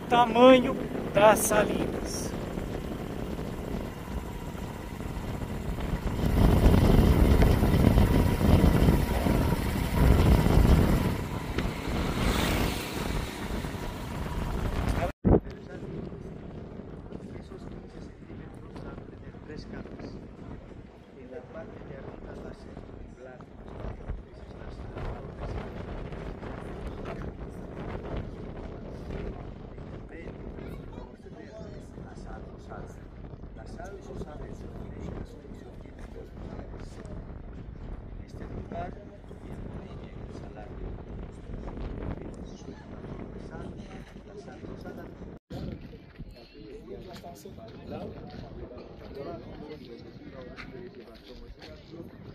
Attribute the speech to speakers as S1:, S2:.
S1: tamanho das salinas.
S2: En la parte de arriba va a ser blanco. Vamos a tener la sal rosada. La sal rosada es una solución que tiene dos lugares. En este lugar y en la línea salada. La sal rosada. La